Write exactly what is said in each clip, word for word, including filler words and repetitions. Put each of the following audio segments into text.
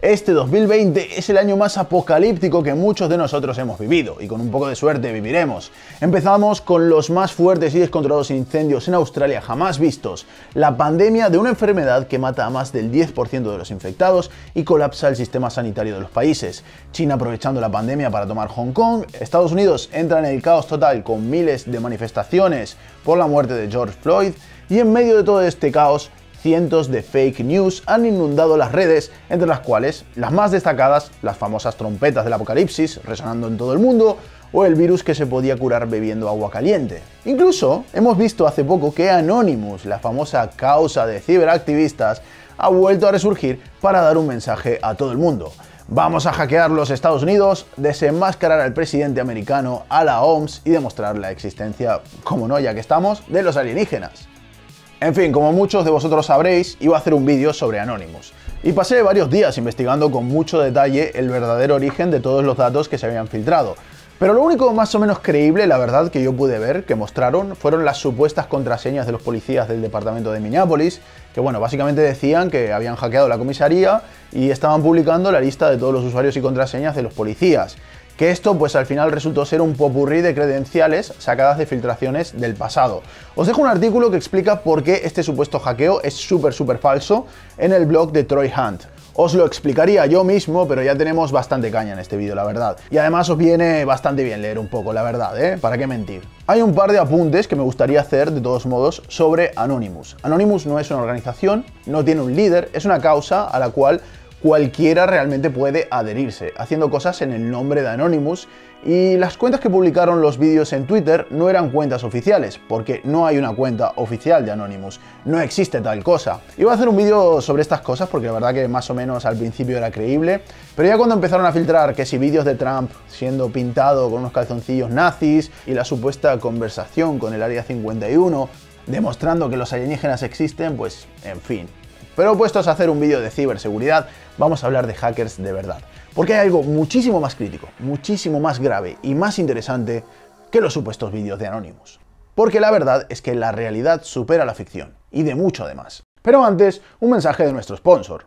Este dos mil veinte es el año más apocalíptico que muchos de nosotros hemos vivido, y con un poco de suerte viviremos. Empezamos con los más fuertes y descontrolados incendios en Australia jamás vistos, la pandemia de una enfermedad que mata a más del diez por ciento de los infectados y colapsa el sistema sanitario de los países, China aprovechando la pandemia para tomar Hong Kong, Estados Unidos entra en el caos total con miles de manifestaciones por la muerte de George Floyd, y en medio de todo este caos, cientos de fake news han inundado las redes, entre las cuales las más destacadas, las famosas trompetas del apocalipsis resonando en todo el mundo, o el virus que se podía curar bebiendo agua caliente. Incluso hemos visto hace poco que Anonymous, la famosa causa de ciberactivistas, ha vuelto a resurgir para dar un mensaje a todo el mundo. Vamos a hackear los Estados Unidos, desenmascarar al presidente americano, a la O M S y demostrar la existencia, como no, ya que estamos, de los alienígenas. En fin, como muchos de vosotros sabréis, iba a hacer un vídeo sobre Anonymous. Y pasé varios días investigando con mucho detalle el verdadero origen de todos los datos que se habían filtrado. Pero lo único más o menos creíble, la verdad, que yo pude ver, que mostraron, fueron las supuestas contraseñas de los policías del departamento de Minneapolis, que bueno, básicamente decían que habían hackeado la comisaría y estaban publicando la lista de todos los usuarios y contraseñas de los policías. Que esto pues al final resultó ser un popurrí de credenciales sacadas de filtraciones del pasado. Os dejo un artículo que explica por qué este supuesto hackeo es súper súper falso en el blog de Troy Hunt. Os lo explicaría yo mismo, pero ya tenemos bastante caña en este vídeo, la verdad. Y además os viene bastante bien leer un poco, la verdad, ¿eh? ¿Para qué mentir? Hay un par de apuntes que me gustaría hacer, de todos modos, sobre Anonymous. Anonymous no es una organización, no tiene un líder, es una causa a la cual cualquiera realmente puede adherirse, haciendo cosas en el nombre de Anonymous, y las cuentas que publicaron los vídeos en Twitter no eran cuentas oficiales, porque no hay una cuenta oficial de Anonymous, no existe tal cosa. Iba a hacer un vídeo sobre estas cosas porque la verdad que más o menos al principio era creíble, pero ya cuando empezaron a filtrar que si vídeos de Trump siendo pintado con unos calzoncillos nazis y la supuesta conversación con el Área cincuenta y uno, demostrando que los alienígenas existen, pues en fin. Pero puestos a hacer un vídeo de ciberseguridad, vamos a hablar de hackers de verdad. Porque hay algo muchísimo más crítico, muchísimo más grave y más interesante que los supuestos vídeos de Anonymous. Porque la verdad es que la realidad supera la ficción, y de mucho además. Pero antes, un mensaje de nuestro sponsor.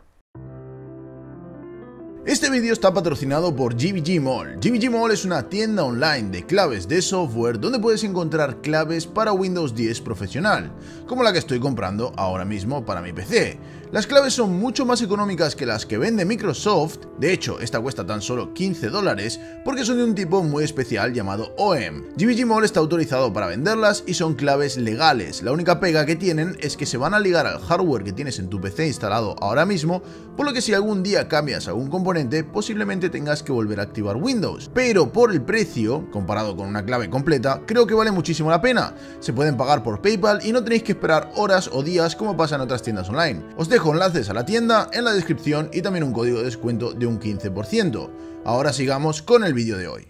Este vídeo está patrocinado por G B G Mall. G B G Mall es una tienda online de claves de software donde puedes encontrar claves para Windows diez profesional, como la que estoy comprando ahora mismo para mi P C. Las claves son mucho más económicas que las que vende Microsoft, de hecho esta cuesta tan solo quince dólares porque son de un tipo muy especial llamado O E M. G B G Mall está autorizado para venderlas y son claves legales, la única pega que tienen es que se van a ligar al hardware que tienes en tu P C instalado ahora mismo, por lo que si algún día cambias algún componente posiblemente tengas que volver a activar Windows, pero por el precio, comparado con una clave completa, creo que vale muchísimo la pena. Se pueden pagar por PayPal y no tenéis que esperar horas o días como pasa en otras tiendas online. Os dejo enlaces a la tienda en la descripción y también un código de descuento de un quince por ciento. Ahora sigamos con el vídeo de hoy.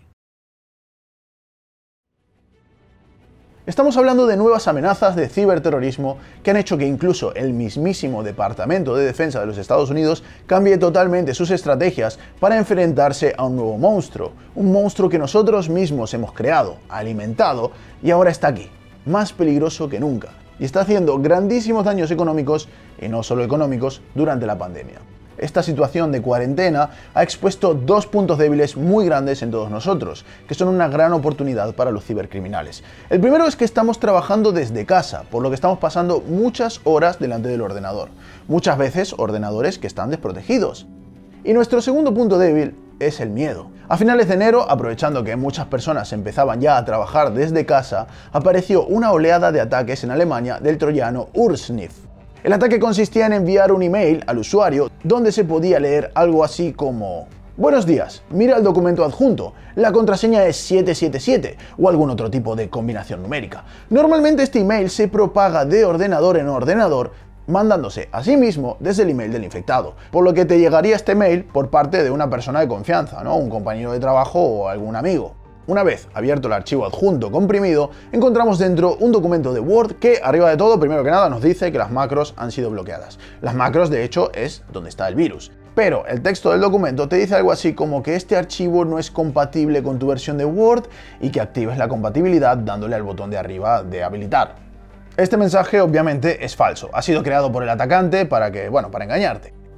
Estamos hablando de nuevas amenazas de ciberterrorismo que han hecho que incluso el mismísimo Departamento de Defensa de los Estados Unidos cambie totalmente sus estrategias para enfrentarse a un nuevo monstruo, un monstruo que nosotros mismos hemos creado, alimentado y ahora está aquí, más peligroso que nunca, y está haciendo grandísimos daños económicos, y no solo económicos, durante la pandemia. Esta situación de cuarentena ha expuesto dos puntos débiles muy grandes en todos nosotros, que son una gran oportunidad para los cibercriminales. El primero es que estamos trabajando desde casa, por lo que estamos pasando muchas horas delante del ordenador, muchas veces ordenadores que están desprotegidos. Y nuestro segundo punto débil es el miedo. A finales de enero, aprovechando que muchas personas empezaban ya a trabajar desde casa, apareció una oleada de ataques en Alemania del troyano Ursnif. El ataque consistía en enviar un email al usuario donde se podía leer algo así como: buenos días, mira el documento adjunto, la contraseña es siete siete siete o algún otro tipo de combinación numérica. Normalmente este email se propaga de ordenador en ordenador, mandándose a sí mismo desde el email del infectado, por lo que te llegaría este mail por parte de una persona de confianza, ¿no? Un compañero de trabajo o algún amigo. Una vez abierto el archivo adjunto comprimido, encontramos dentro un documento de Word que, arriba de todo, primero que nada nos dice que las macros han sido bloqueadas. Las macros, de hecho, es donde está el virus. Pero el texto del documento te dice algo así como que este archivo no es compatible con tu versión de Word y que actives la compatibilidad dándole al botón de arriba de habilitar. Este mensaje obviamente es falso, ha sido creado por el atacante para que, bueno, para engañarte.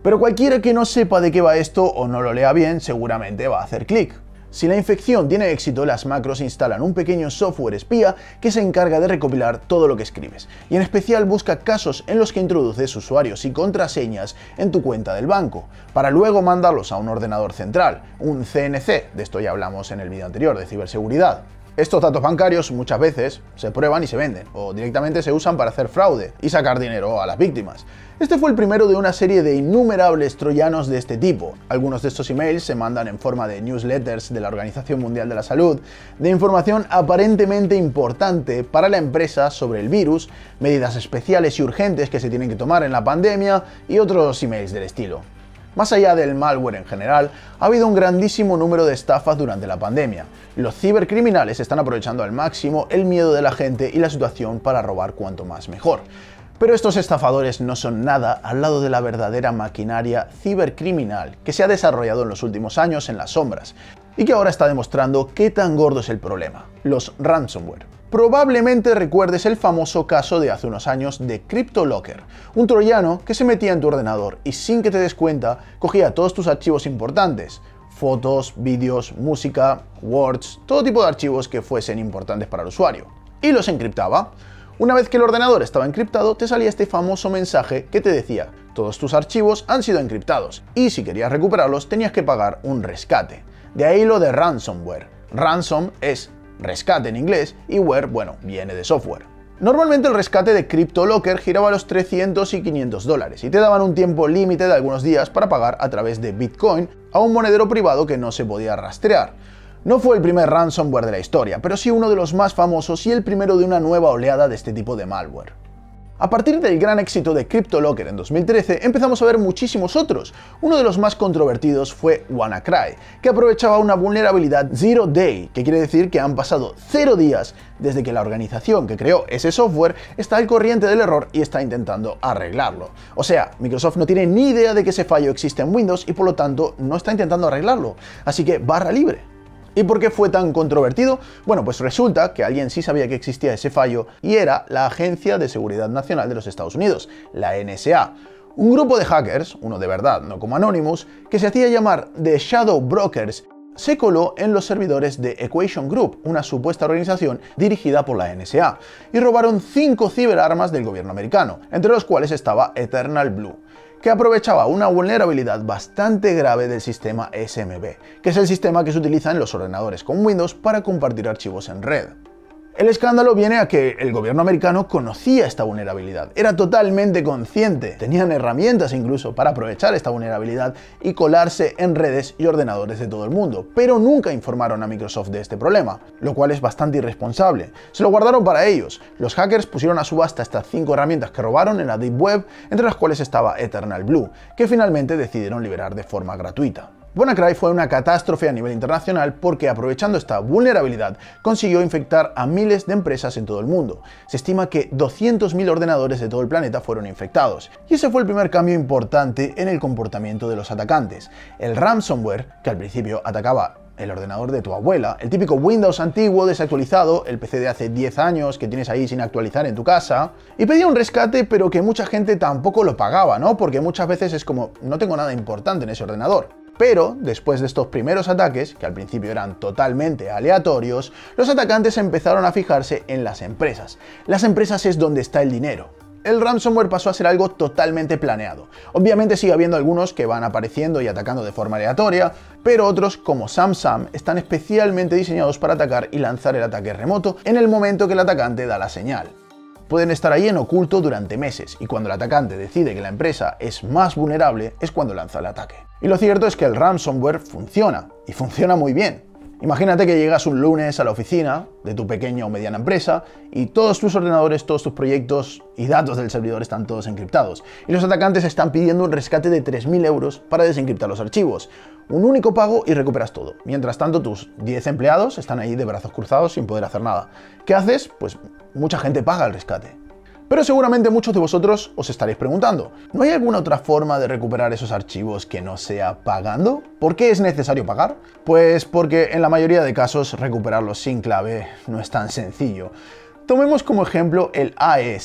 Pero cualquiera que no sepa de qué va esto o no lo lea bien, seguramente va a hacer clic. Si la infección tiene éxito, las macros instalan un pequeño software espía que se encarga de recopilar todo lo que escribes, y en especial busca casos en los que introduces usuarios y contraseñas en tu cuenta del banco, para luego mandarlos a un ordenador central, un C N C, de esto ya hablamos en el vídeo anterior de ciberseguridad. Estos datos bancarios muchas veces se prueban y se venden, o directamente se usan para hacer fraude y sacar dinero a las víctimas. Este fue el primero de una serie de innumerables troyanos de este tipo. Algunos de estos emails se mandan en forma de newsletters de la Organización Mundial de la Salud, de información aparentemente importante para la empresa sobre el virus, medidas especiales y urgentes que se tienen que tomar en la pandemia y otros emails del estilo. Más allá del malware en general, ha habido un grandísimo número de estafas durante la pandemia. Los cibercriminales están aprovechando al máximo el miedo de la gente y la situación para robar cuanto más mejor. Pero estos estafadores no son nada al lado de la verdadera maquinaria cibercriminal que se ha desarrollado en los últimos años en las sombras y que ahora está demostrando qué tan gordo es el problema: los ransomware. Probablemente recuerdes el famoso caso de hace unos años de CryptoLocker, un troyano que se metía en tu ordenador y sin que te des cuenta cogía todos tus archivos importantes, fotos, vídeos, música, words, todo tipo de archivos que fuesen importantes para el usuario, y los encriptaba. Una vez que el ordenador estaba encriptado, te salía este famoso mensaje que te decía: todos tus archivos han sido encriptados, y si querías recuperarlos tenías que pagar un rescate. De ahí lo de ransomware. Ransom es rescate en inglés, y ware, bueno, viene de software. Normalmente el rescate de CryptoLocker giraba a los trescientos y quinientos dólares y te daban un tiempo límite de algunos días para pagar a través de Bitcoin a un monedero privado que no se podía rastrear. No fue el primer ransomware de la historia, pero sí uno de los más famosos y el primero de una nueva oleada de este tipo de malware. A partir del gran éxito de CryptoLocker en dos mil trece, empezamos a ver muchísimos otros. Uno de los más controvertidos fue WannaCry, que aprovechaba una vulnerabilidad Zero Day, que quiere decir que han pasado cero días desde que la organización que creó ese software está al corriente del error y está intentando arreglarlo. O sea, Microsoft no tiene ni idea de que ese fallo existe en Windows y por lo tanto no está intentando arreglarlo. Así que barra libre. ¿Y por qué fue tan controvertido? Bueno, pues resulta que alguien sí sabía que existía ese fallo y era la Agencia de Seguridad Nacional de los Estados Unidos, la N S A. Un grupo de hackers, uno de verdad, no como Anonymous, que se hacía llamar The Shadow Brokers, se coló en los servidores de Equation Group, una supuesta organización dirigida por la N S A, y robaron cinco ciberarmas del gobierno americano, entre los cuales estaba Eternal Blue, que aprovechaba una vulnerabilidad bastante grave del sistema S M B, que es el sistema que se utiliza en los ordenadores con Windows para compartir archivos en red. El escándalo viene a que el gobierno americano conocía esta vulnerabilidad, era totalmente consciente, tenían herramientas incluso para aprovechar esta vulnerabilidad y colarse en redes y ordenadores de todo el mundo, pero nunca informaron a Microsoft de este problema, lo cual es bastante irresponsable. Se lo guardaron para ellos. Los hackers pusieron a subasta estas cinco herramientas que robaron en la Deep Web, entre las cuales estaba Eternal Blue, que finalmente decidieron liberar de forma gratuita. WannaCry fue una catástrofe a nivel internacional porque, aprovechando esta vulnerabilidad, consiguió infectar a miles de empresas en todo el mundo. Se estima que doscientos mil ordenadores de todo el planeta fueron infectados, y ese fue el primer cambio importante en el comportamiento de los atacantes. El ransomware, que al principio atacaba el ordenador de tu abuela, el típico Windows antiguo desactualizado, el P C de hace diez años que tienes ahí sin actualizar en tu casa, y pedía un rescate pero que mucha gente tampoco lo pagaba, ¿no? Porque muchas veces es como, no tengo nada importante en ese ordenador. Pero, después de estos primeros ataques, que al principio eran totalmente aleatorios, los atacantes empezaron a fijarse en las empresas. Las empresas es donde está el dinero. El ransomware pasó a ser algo totalmente planeado. Obviamente sigue habiendo algunos que van apareciendo y atacando de forma aleatoria, pero otros, como SamSam, están especialmente diseñados para atacar y lanzar el ataque remoto en el momento que el atacante da la señal. Pueden estar ahí en oculto durante meses, y cuando el atacante decide que la empresa es más vulnerable es cuando lanza el ataque. Y lo cierto es que el ransomware funciona, y funciona muy bien. Imagínate que llegas un lunes a la oficina de tu pequeña o mediana empresa y todos tus ordenadores, todos tus proyectos y datos del servidor están todos encriptados, y los atacantes están pidiendo un rescate de tres mil euros para desencriptar los archivos. Un único pago y recuperas todo. Mientras tanto, tus diez empleados están ahí de brazos cruzados sin poder hacer nada. ¿Qué haces? Pues mucha gente paga el rescate. Pero seguramente muchos de vosotros os estaréis preguntando, ¿no hay alguna otra forma de recuperar esos archivos que no sea pagando? ¿Por qué es necesario pagar? Pues porque en la mayoría de casos recuperarlos sin clave no es tan sencillo. Tomemos como ejemplo el A E S,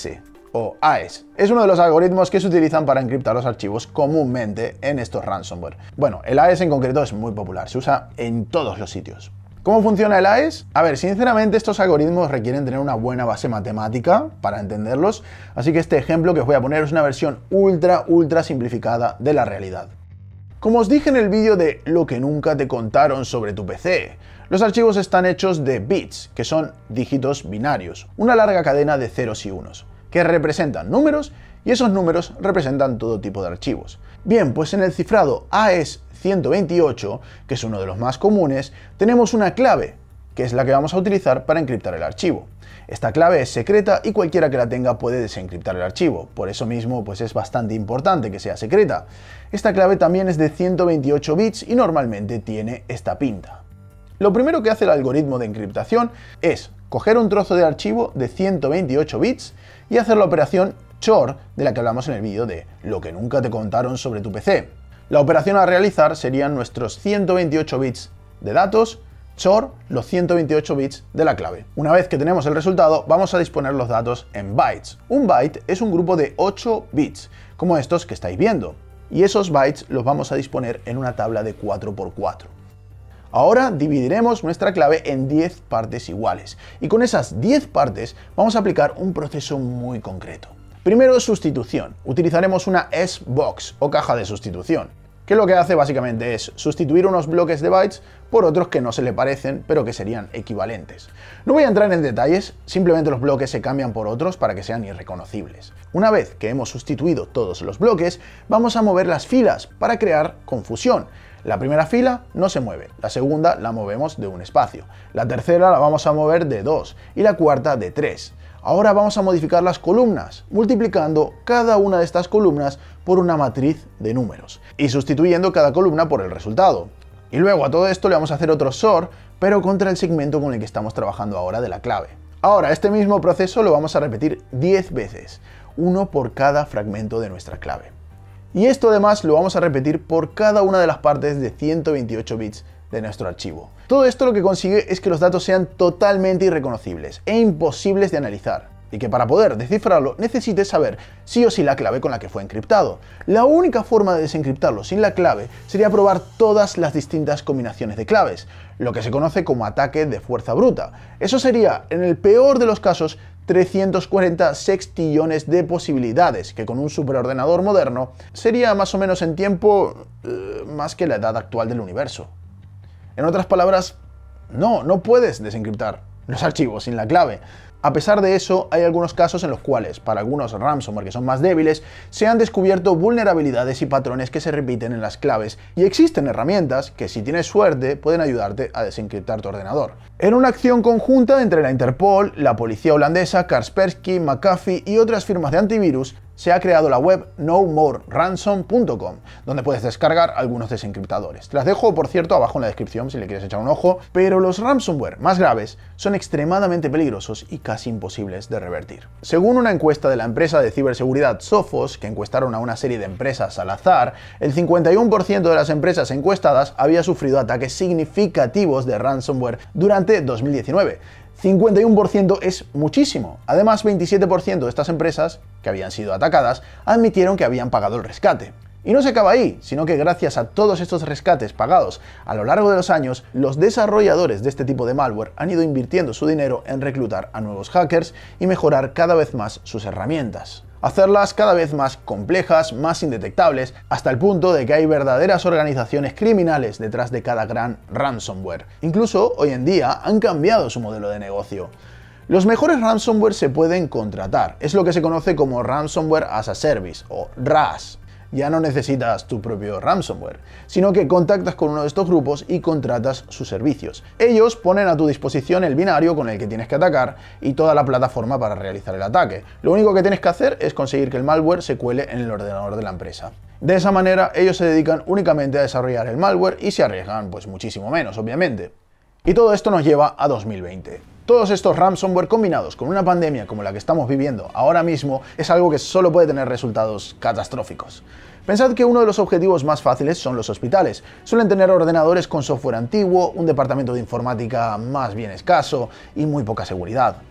o A E S. Es uno de los algoritmos que se utilizan para encriptar los archivos comúnmente en estos ransomware. Bueno, el A E S en concreto es muy popular, se usa en todos los sitios. ¿Cómo funciona el A E S? A ver, sinceramente estos algoritmos requieren tener una buena base matemática para entenderlos, así que este ejemplo que os voy a poner es una versión ultra, ultra simplificada de la realidad. Como os dije en el vídeo de lo que nunca te contaron sobre tu P C, los archivos están hechos de bits, que son dígitos binarios, una larga cadena de ceros y unos, que representan números y esos números representan todo tipo de archivos. Bien, pues en el cifrado A E S ciento veintiocho, que es uno de los más comunes, tenemos una clave, que es la que vamos a utilizar para encriptar el archivo. Esta clave es secreta y cualquiera que la tenga puede desencriptar el archivo, por eso mismo pues es bastante importante que sea secreta. Esta clave también es de ciento veintiocho bits y normalmente tiene esta pinta. Lo primero que hace el algoritmo de encriptación es coger un trozo de archivo de ciento veintiocho bits y hacer la operación chor de la que hablamos en el vídeo de lo que nunca te contaron sobre tu P C. La operación a realizar serían nuestros ciento veintiocho bits de datos chor los ciento veintiocho bits de la clave. Una vez que tenemos el resultado, vamos a disponer los datos en bytes. Un byte es un grupo de ocho bits, como estos que estáis viendo, y esos bytes los vamos a disponer en una tabla de cuatro por cuatro. Ahora dividiremos nuestra clave en diez partes iguales, y con esas diez partes vamos a aplicar un proceso muy concreto. Primero, sustitución. Utilizaremos una S box o caja de sustitución, que lo que hace básicamente es sustituir unos bloques de bytes por otros que no se le parecen, pero que serían equivalentes. No voy a entrar en detalles, simplemente los bloques se cambian por otros para que sean irreconocibles. Una vez que hemos sustituido todos los bloques, vamos a mover las filas para crear confusión. La primera fila no se mueve, la segunda la movemos de un espacio, la tercera la vamos a mover de dos y la cuarta de tres. Ahora vamos a modificar las columnas, multiplicando cada una de estas columnas por una matriz de números y sustituyendo cada columna por el resultado. Y luego a todo esto le vamos a hacer otro sort, pero contra el segmento con el que estamos trabajando ahora de la clave. Ahora este mismo proceso lo vamos a repetir diez veces, uno por cada fragmento de nuestra clave. Y esto además lo vamos a repetir por cada una de las partes de ciento veintiocho bits de nuestro archivo. Todo esto lo que consigue es que los datos sean totalmente irreconocibles e imposibles de analizar, y que para poder descifrarlo necesites saber sí o sí la clave con la que fue encriptado. La única forma de desencriptarlo sin la clave sería probar todas las distintas combinaciones de claves, lo que se conoce como ataque de fuerza bruta. Eso sería, en el peor de los casos, trescientos cuarenta sextillones de posibilidades, que con un superordenador moderno sería más o menos en tiempo eh, más que la edad actual del universo. En otras palabras, no, no puedes desencriptar los archivos sin la clave. A pesar de eso, hay algunos casos en los cuales, para algunos ransomware que son más débiles, se han descubierto vulnerabilidades y patrones que se repiten en las claves, y existen herramientas que, si tienes suerte, pueden ayudarte a desencriptar tu ordenador. En una acción conjunta entre la Interpol, la policía holandesa, Kaspersky, McAfee y otras firmas de antivirus, se ha creado la web no more ransom punto com, donde puedes descargar algunos desencriptadores. Te las dejo, por cierto, abajo en la descripción si le quieres echar un ojo, pero los ransomware más graves son extremadamente peligrosos y casi imposibles de revertir. Según una encuesta de la empresa de ciberseguridad Sophos, que encuestaron a una serie de empresas al azar, el cincuenta y uno por ciento de las empresas encuestadas había sufrido ataques significativos de ransomware durante dos mil diecinueve. cincuenta y uno por ciento es muchísimo. Además, veintisiete por ciento de estas empresas que habían sido atacadas admitieron que habían pagado el rescate. Y no se acaba ahí, sino que gracias a todos estos rescates pagados a lo largo de los años, los desarrolladores de este tipo de malware han ido invirtiendo su dinero en reclutar a nuevos hackers y mejorar cada vez más sus herramientas. Hacerlas cada vez más complejas, más indetectables, hasta el punto de que hay verdaderas organizaciones criminales detrás de cada gran ransomware. Incluso hoy en día han cambiado su modelo de negocio. Los mejores ransomware se pueden contratar, es lo que se conoce como Ransomware as a Service o RAS. Ya no necesitas tu propio ransomware, sino que contactas con uno de estos grupos y contratas sus servicios. Ellos ponen a tu disposición el binario con el que tienes que atacar y toda la plataforma para realizar el ataque. Lo único que tienes que hacer es conseguir que el malware se cuele en el ordenador de la empresa. De esa manera, ellos se dedican únicamente a desarrollar el malware y se arriesgan pues muchísimo menos, obviamente. Y todo esto nos lleva a dos mil veinte. Todos estos ransomware combinados con una pandemia como la que estamos viviendo ahora mismo es algo que solo puede tener resultados catastróficos. Pensad que uno de los objetivos más fáciles son los hospitales. Suelen tener ordenadores con software antiguo, un departamento de informática más bien escaso y muy poca seguridad.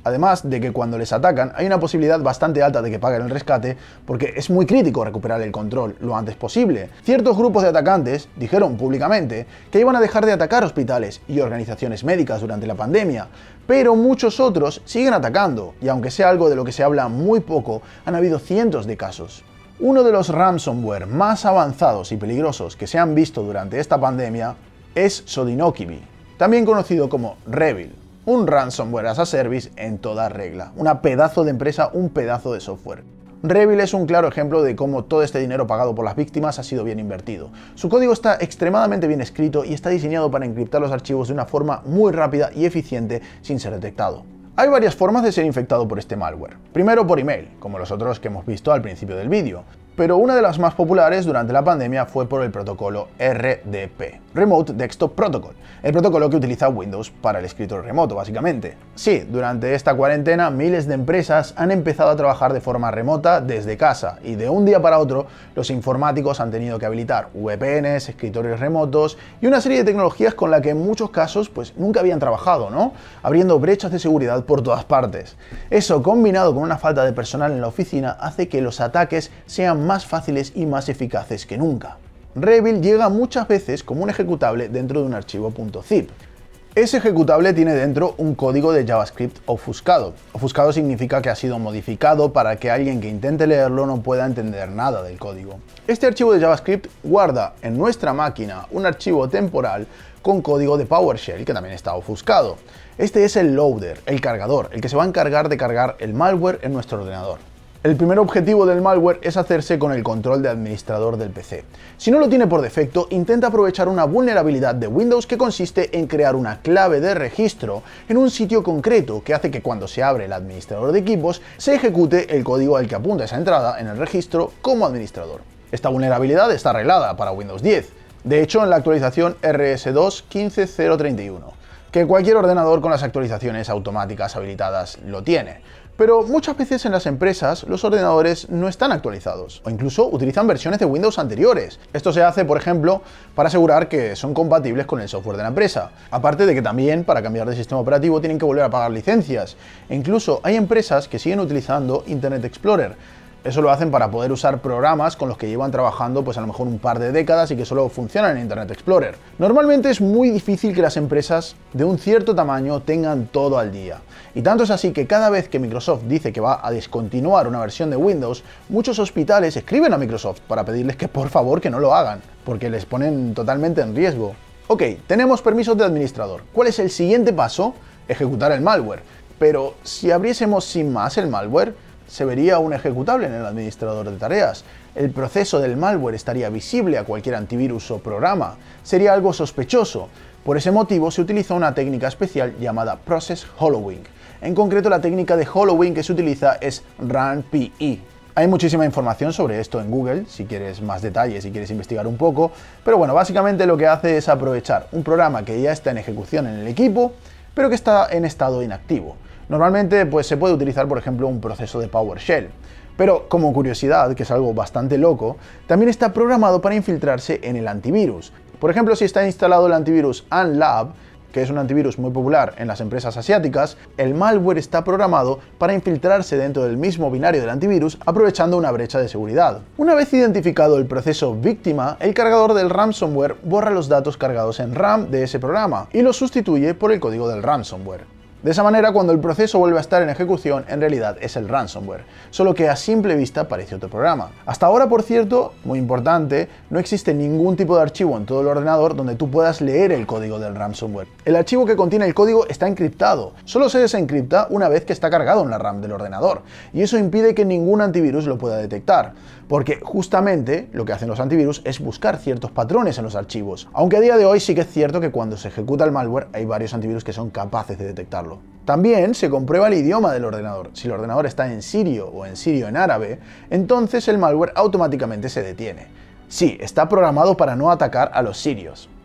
Además de que cuando les atacan hay una posibilidad bastante alta de que paguen el rescate porque es muy crítico recuperar el control lo antes posible. Ciertos grupos de atacantes dijeron públicamente que iban a dejar de atacar hospitales y organizaciones médicas durante la pandemia, pero muchos otros siguen atacando y aunque sea algo de lo que se habla muy poco, han habido cientos de casos. Uno de los ransomware más avanzados y peligrosos que se han visto durante esta pandemia es Sodinokibi, también conocido como Revil. Un ransomware as a service en toda regla, una pedazo de empresa, un pedazo de software. Revil es un claro ejemplo de cómo todo este dinero pagado por las víctimas ha sido bien invertido. Su código está extremadamente bien escrito y está diseñado para encriptar los archivos de una forma muy rápida y eficiente sin ser detectado. Hay varias formas de ser infectado por este malware. Primero por email, como los otros que hemos visto al principio del vídeo. Pero una de las más populares durante la pandemia fue por el protocolo R D P, Remote Desktop Protocol, el protocolo que utiliza Windows para el escritorio remoto, básicamente. Sí, durante esta cuarentena miles de empresas han empezado a trabajar de forma remota desde casa y de un día para otro los informáticos han tenido que habilitar V P Ns, escritorios remotos y una serie de tecnologías con la que en muchos casos pues nunca habían trabajado, ¿no? Abriendo brechas de seguridad por todas partes. Eso, combinado con una falta de personal en la oficina, hace que los ataques sean más fáciles y más eficaces que nunca. Revil llega muchas veces como un ejecutable dentro de un archivo .zip. Ese ejecutable tiene dentro un código de JavaScript ofuscado. Ofuscado significa que ha sido modificado para que alguien que intente leerlo no pueda entender nada del código. Este archivo de JavaScript guarda en nuestra máquina un archivo temporal con código de PowerShell que también está ofuscado. Este es el loader, el cargador, el que se va a encargar de cargar el malware en nuestro ordenador. El primer objetivo del malware es hacerse con el control de administrador del P C. Si no lo tiene por defecto, intenta aprovechar una vulnerabilidad de Windows que consiste en crear una clave de registro en un sitio concreto que hace que cuando se abre el administrador de equipos se ejecute el código al que apunta esa entrada en el registro como administrador. Esta vulnerabilidad está arreglada para Windows diez, de hecho en la actualización R S dos punto quince punto cero treinta y uno, que cualquier ordenador con las actualizaciones automáticas habilitadas lo tiene. Pero muchas veces en las empresas los ordenadores no están actualizados o incluso utilizan versiones de Windows anteriores. Esto se hace, por ejemplo, para asegurar que son compatibles con el software de la empresa. Aparte de que también para cambiar de sistema operativo tienen que volver a pagar licencias. E incluso hay empresas que siguen utilizando Internet Explorer. Eso lo hacen para poder usar programas con los que llevan trabajando pues a lo mejor un par de décadas y que solo funcionan en Internet Explorer. Normalmente es muy difícil que las empresas de un cierto tamaño tengan todo al día. Y tanto es así que cada vez que Microsoft dice que va a descontinuar una versión de Windows, muchos hospitales escriben a Microsoft para pedirles que por favor que no lo hagan, porque les ponen totalmente en riesgo. Ok, tenemos permisos de administrador. ¿Cuál es el siguiente paso? Ejecutar el malware. Pero si abriésemos sin más el malware, se vería un ejecutable en el administrador de tareas. El proceso del malware estaría visible a cualquier antivirus o programa. Sería algo sospechoso. Por ese motivo se utiliza una técnica especial llamada Process Hollowing. En concreto, la técnica de hollowing que se utiliza es Run P E. Hay muchísima información sobre esto en Google, si quieres más detalles, si quieres investigar un poco, pero bueno, básicamente lo que hace es aprovechar un programa que ya está en ejecución en el equipo, pero que está en estado inactivo. Normalmente pues, se puede utilizar, por ejemplo, un proceso de PowerShell. Pero, como curiosidad, que es algo bastante loco, también está programado para infiltrarse en el antivirus. Por ejemplo, si está instalado el antivirus Unlab, que es un antivirus muy popular en las empresas asiáticas, el malware está programado para infiltrarse dentro del mismo binario del antivirus, aprovechando una brecha de seguridad. Una vez identificado el proceso víctima, el cargador del ransomware borra los datos cargados en RAM de ese programa y los sustituye por el código del ransomware. De esa manera, cuando el proceso vuelve a estar en ejecución, en realidad es el ransomware, solo que a simple vista parece otro programa. Hasta ahora, por cierto, muy importante, no existe ningún tipo de archivo en todo el ordenador donde tú puedas leer el código del ransomware. El archivo que contiene el código está encriptado, solo se desencripta una vez que está cargado en la RAM del ordenador, y eso impide que ningún antivirus lo pueda detectar, porque justamente lo que hacen los antivirus es buscar ciertos patrones en los archivos, aunque a día de hoy sí que es cierto que cuando se ejecuta el malware hay varios antivirus que son capaces de detectarlo. También se comprueba el idioma del ordenador. Si el ordenador está en sirio o en sirio en árabe, entonces el malware automáticamente se detiene. Sí, está programado para no atacar a los sirios.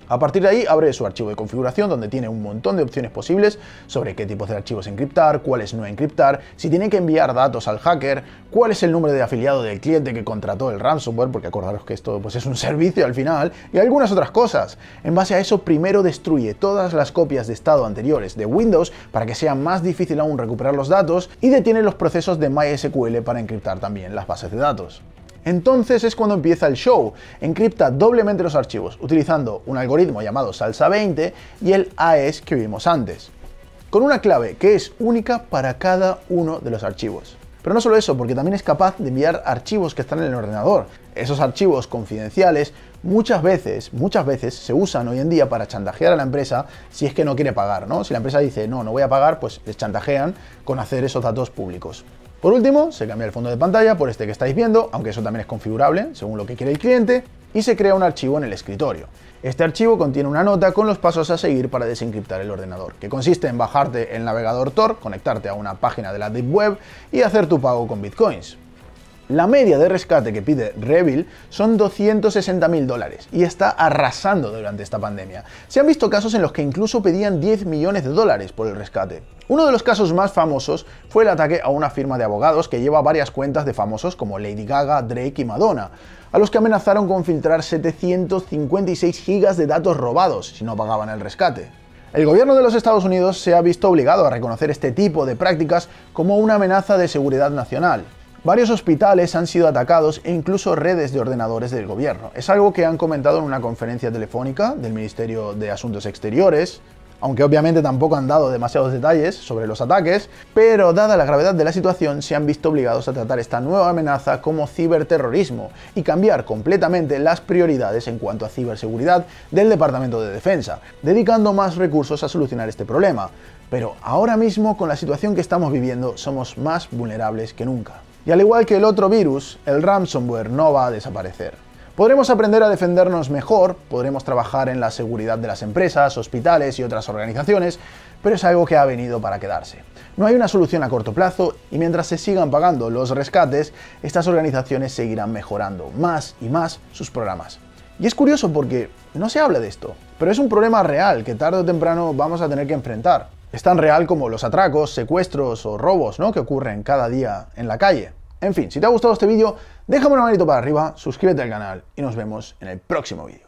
A partir de ahí abre su archivo de configuración donde tiene un montón de opciones posibles sobre qué tipos de archivos encriptar, cuáles no encriptar, si tiene que enviar datos al hacker, cuál es el número de afiliado del cliente que contrató el ransomware, porque acordaros que esto pues, es un servicio al final, y algunas otras cosas. En base a eso, primero destruye todas las copias de estado anteriores de Windows para que sea más difícil aún recuperar los datos y detiene los procesos de MySQL para encriptar también las bases de datos. Entonces es cuando empieza el show. Encripta doblemente los archivos, utilizando un algoritmo llamado Salsa veinte y el A E S que vimos antes, con una clave que es única para cada uno de los archivos. Pero no solo eso, porque también es capaz de enviar archivos que están en el ordenador. Esos archivos confidenciales muchas veces, muchas veces se usan hoy en día para chantajear a la empresa si es que no quiere pagar, ¿no? Si la empresa dice no, no voy a pagar, pues les chantajean con hacer esos datos públicos. Por último, se cambia el fondo de pantalla por este que estáis viendo, aunque eso también es configurable según lo que quiere el cliente, y se crea un archivo en el escritorio. Este archivo contiene una nota con los pasos a seguir para desencriptar el ordenador, que consiste en bajarte el navegador Tor, conectarte a una página de la Deep Web y hacer tu pago con bitcoins. La media de rescate que pide Revil son doscientos sesenta mil dólares y está arrasando durante esta pandemia. Se han visto casos en los que incluso pedían diez millones de dólares por el rescate. Uno de los casos más famosos fue el ataque a una firma de abogados que lleva varias cuentas de famosos como Lady Gaga, Drake y Madonna, a los que amenazaron con filtrar setecientos cincuenta y seis gigas de datos robados si no pagaban el rescate. El gobierno de los Estados Unidos se ha visto obligado a reconocer este tipo de prácticas como una amenaza de seguridad nacional. Varios hospitales han sido atacados e incluso redes de ordenadores del gobierno. Es algo que han comentado en una conferencia telefónica del Ministerio de Asuntos Exteriores, aunque obviamente tampoco han dado demasiados detalles sobre los ataques, pero dada la gravedad de la situación se han visto obligados a tratar esta nueva amenaza como ciberterrorismo y cambiar completamente las prioridades en cuanto a ciberseguridad del Departamento de Defensa, dedicando más recursos a solucionar este problema. Pero ahora mismo, con la situación que estamos viviendo, somos más vulnerables que nunca. Y al igual que el otro virus, el ransomware no va a desaparecer. Podremos aprender a defendernos mejor, podremos trabajar en la seguridad de las empresas, hospitales y otras organizaciones, pero es algo que ha venido para quedarse. No hay una solución a corto plazo y mientras se sigan pagando los rescates, estas organizaciones seguirán mejorando más y más sus programas. Y es curioso porque no se habla de esto, pero es un problema real que tarde o temprano vamos a tener que enfrentar. Es tan real como los atracos, secuestros o robos, ¿no?, que ocurren cada día en la calle. En fin, si te ha gustado este vídeo, déjame una manito para arriba, suscríbete al canal y nos vemos en el próximo vídeo.